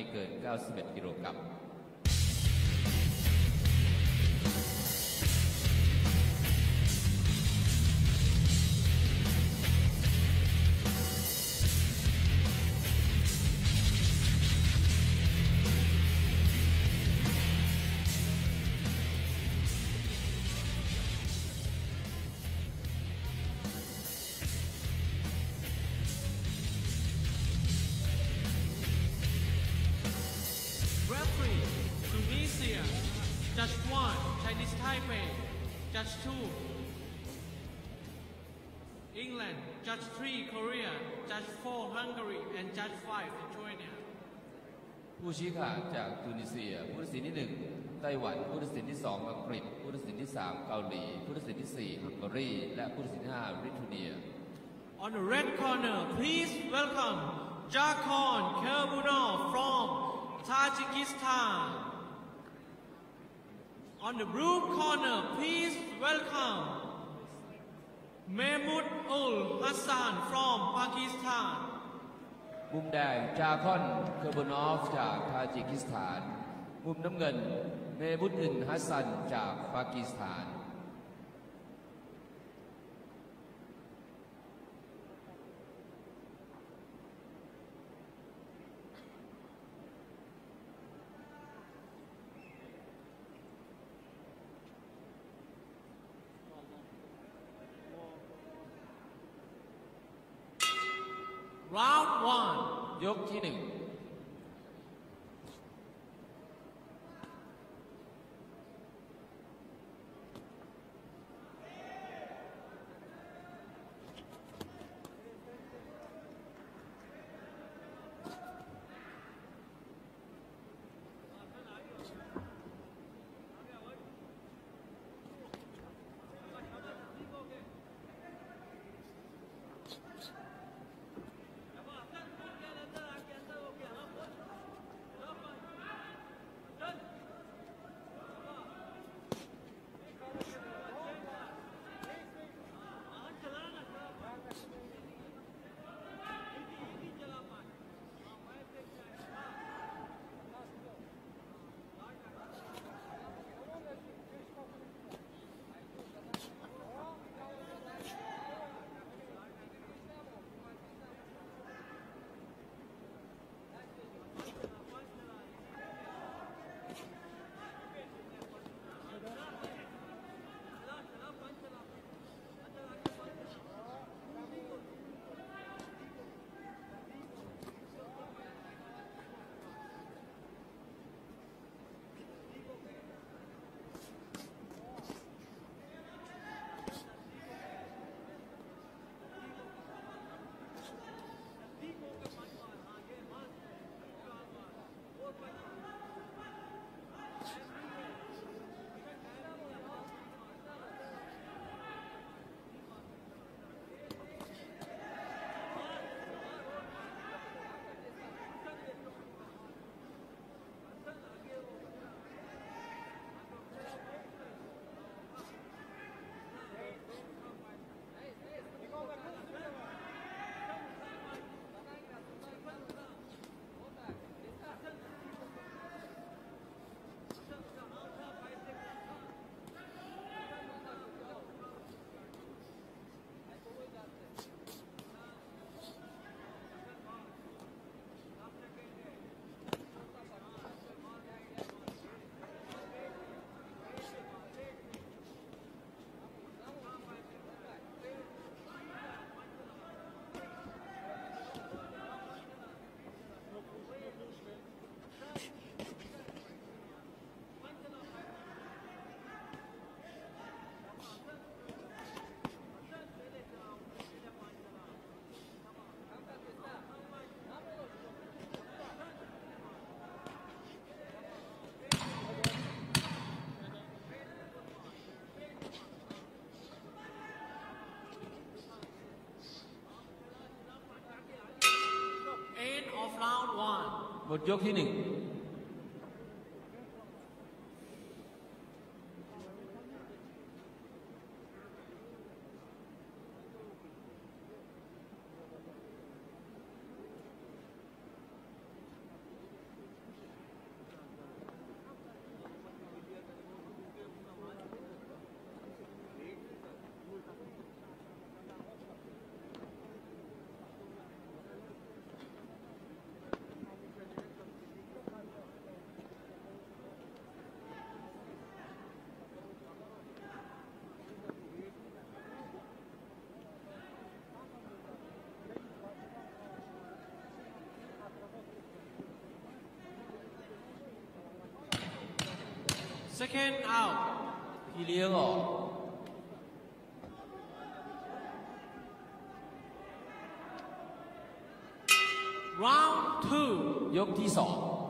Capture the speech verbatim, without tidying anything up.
ไม่เกินเก้าสิบเอ็ดกิโลกรัม Judge one, Chinese Taipei. Judge two, England. Judge three, Korea. Judge four, Hungary. And Judge five, Lithuania. ผู้ชี้ขาดจากตูนิเซียผู้ตัดสินที่หนึ่งไต้หวันผู้ตัดสินที่สองอังกฤษผู้ตัดสินที่สามเกาหลีผู้ตัดสินที่สี่ฮังการีและผู้ตัดสินที่ห้าลิทัวเนีย On the red corner, please welcome Jakon Kerbunov from Tajikistan.On the blue corner, please welcome Mahmoud Ul Hassan from Pakistan. มุมแดงจาคอนเคอร์บนอฟจากทาจิกิสถานมุมน้ำเงินเมบุตอินฮัสซันจากปากีสถาน Round one ยกที่หนึ่งหมดยกที่หนึ่ง Second out. พี่เลี้ยงออก Round two. ยกที่สอง